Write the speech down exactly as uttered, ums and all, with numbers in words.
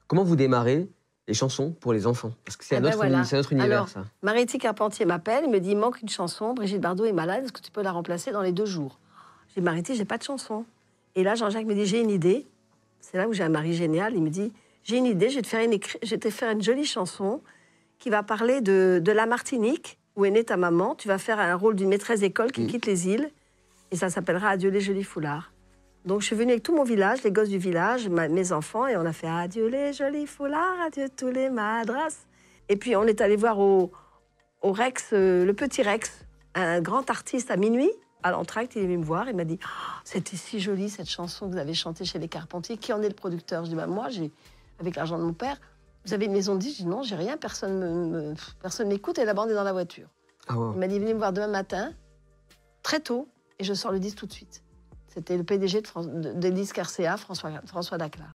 Comment vous démarrez les chansons pour les enfants? Parce que c'est Eh un, ben autre voilà. uni- c'est un autre univers, Alors, ça. Mariette Carpentier m'appelle, il me dit, il manque une chanson, Brigitte Bardot est malade, est-ce que tu peux la remplacer dans les deux jours? J'ai dit, Mariette, j'ai pas de chanson. Et là, Jean-Jacques me dit, j'ai une idée. C'est là où j'ai un mari génial, il me dit, j'ai une idée, je vais te faire une, écri- je vais te faire une jolie chanson qui va parler de, de la Martinique, où est née ta maman. Tu vas faire un rôle d'une maîtresse d'école qui Mmh. quitte les îles, et ça s'appellera Adieu les jolis foulards. Donc je suis venue avec tout mon village, les gosses du village, ma- mes enfants, et on a fait Adieu les jolis foulards, adieu tous les madras. Et puis on est allé voir au, au Rex, euh, le petit Rex, un grand artiste à minuit. À l'entracte, il est venu me voir, il m'a dit oh, c'était si joli cette chanson que vous avez chantée chez les Carpentiers. Qui en est le producteur? Je dis bah, moi, j'ai, avec l'argent de mon père. Vous avez une maison de disques? Je dis non, j'ai rien, personne me, me- personne m'écoute et la bande est dans la voiture. Ah, wow. Il m'a dit venez me voir demain matin, très tôt, et je sors le disque tout de suite. C'était le P D G de, France, de, de disques R C A, François, François Daclar.